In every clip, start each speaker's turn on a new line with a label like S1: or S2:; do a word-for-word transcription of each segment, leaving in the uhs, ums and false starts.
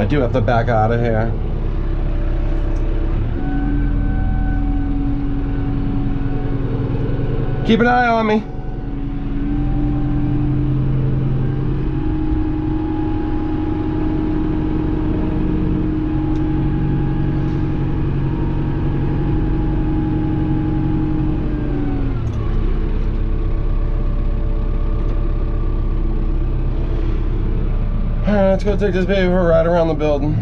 S1: do have to back out of here. Keep an eye on me. Alright, let's go take this baby for a ride around the building.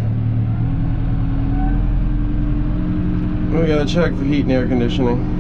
S1: We gotta check for heat and air conditioning.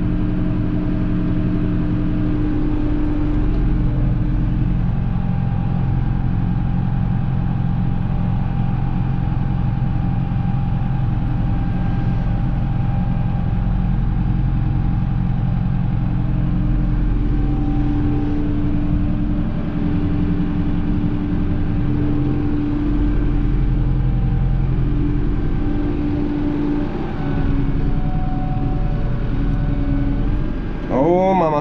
S1: Oh, mama.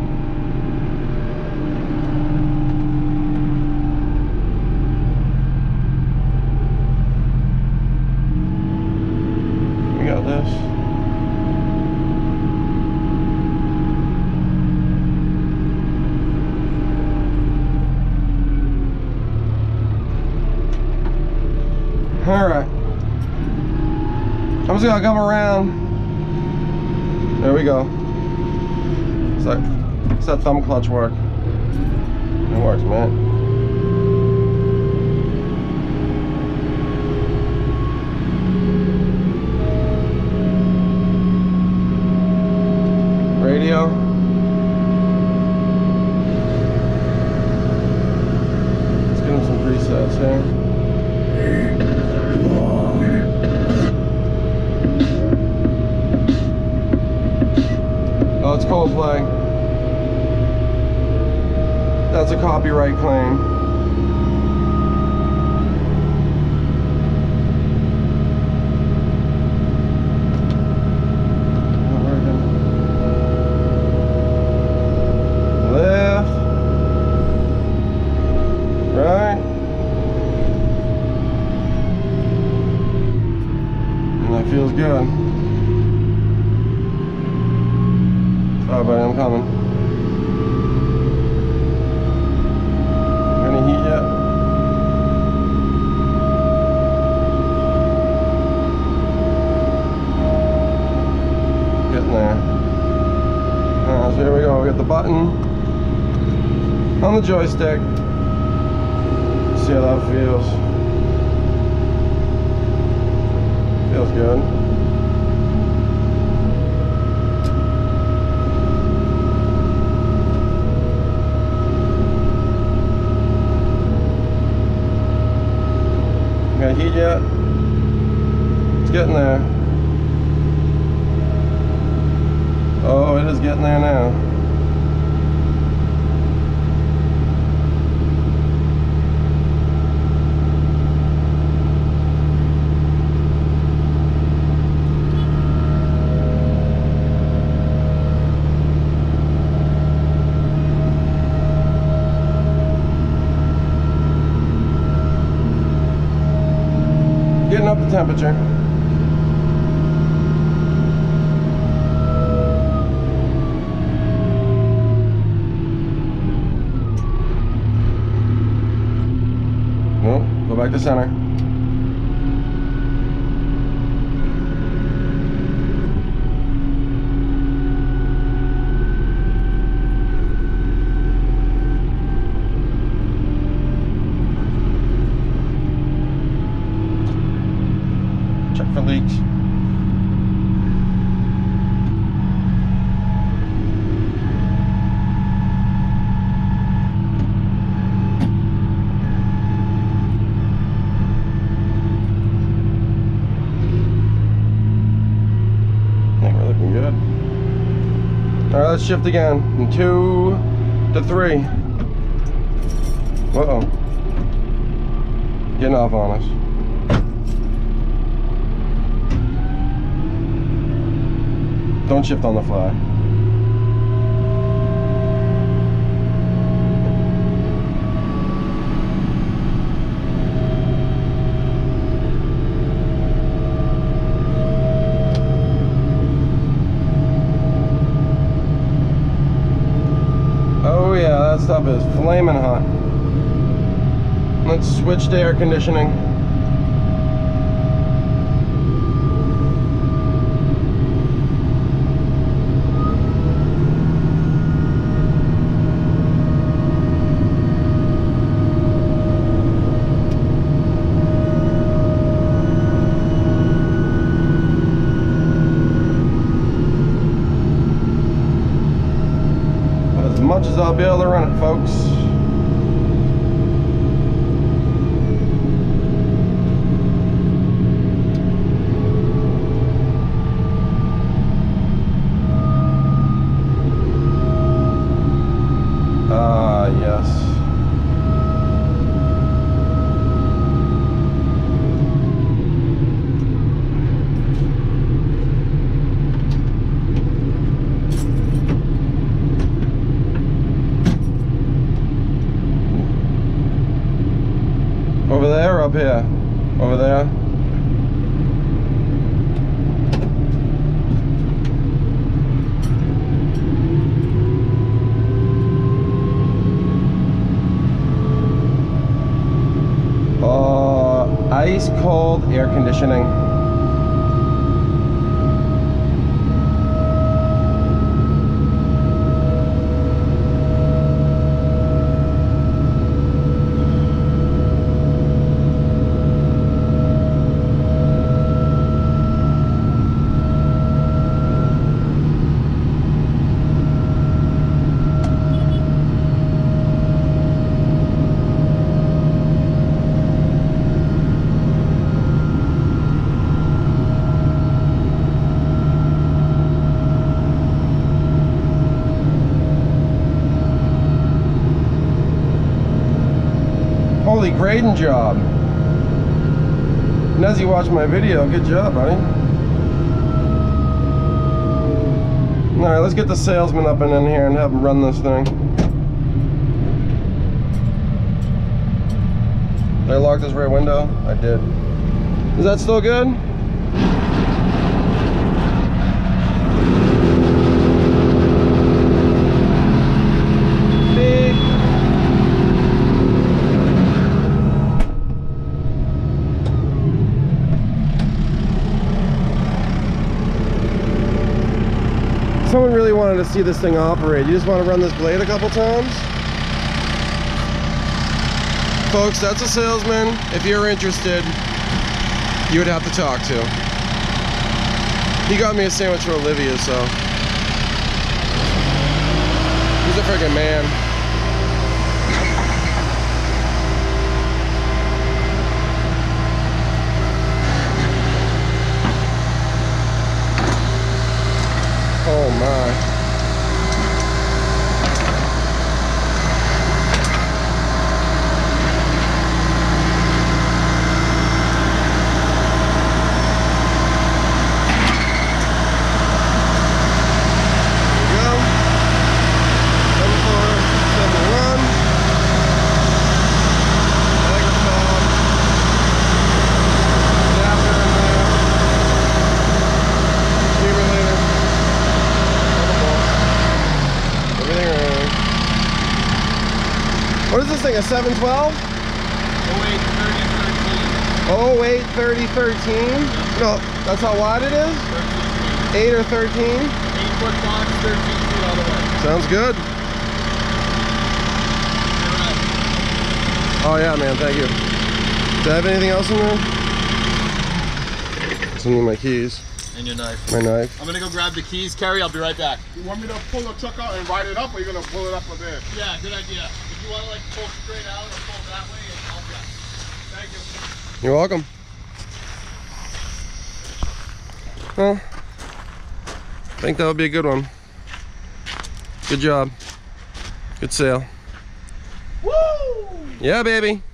S1: We got this. All right. I'm just gonna come around. There we go. So, does that thumb clutch work? It works, man. Radio. Let's give him some presets here. Oh, it's Coldplay. That's a copyright claim. Left. Right. And that feels good. Sorry, buddy, I'm coming. Any heat yet? Getting there. Alright, so here we go. We got the button on the joystick. See how that feels. Feels good. Got heat yet? It's getting there. Oh, it is getting there now. Getting up the temperature. Nope, go back to center. Check for leaks. I think we're looking good. All right, let's shift again. From two to three. Uh-oh. Getting off on us. Don't shift on the fly. that stuff is flaming hot. Let's switch to air conditioning. As much as I'll be able to run it, folks. Ah, yes. Over there or up here? Over there? Uh, ice cold air conditioning. Holy grading job. And as you watch my video, good job, buddy. Alright, let's get the salesman up and in here and have him run this thing. Did I lock this rear window? I did. Is that still good? Someone really wanted to see this thing operate. You just want to run this blade a couple times? Folks, that's a salesman. If you're interested, you would have to talk to. He got me a sandwich for Olivia, so. He's a freaking man. Oh my. What is this thing, a seven twelve? oh eight thirty thirteen. No, that's how wide it is? thirteen. eight or thirteen?
S2: eight foot box, thirteen feet all the way.
S1: Sounds good. Oh yeah, man, thank you. Do I have anything else in there? Just need my keys.
S2: And your knife.
S1: My knife.
S2: I'm gonna go grab the keys, Carrie. I'll be right back.
S3: You want me to pull the truck out and ride it up, or you're gonna pull it up a bit?
S2: Yeah, good idea. If you want to like pull straight out or pull that way, I'll get. Thank you.
S1: You're welcome. Well, I think that would be a good one. Good job. Good sale.
S2: Woo!
S1: Yeah, baby.